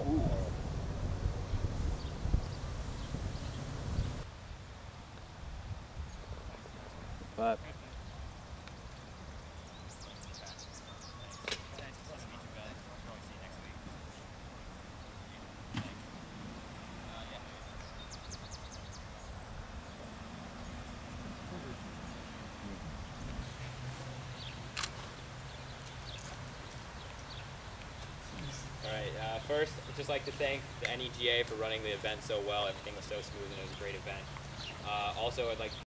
But All right, first, I'd just like to thank the NEGA for running the event so well. Everything was so smooth and it was a great event. Also, I'd like to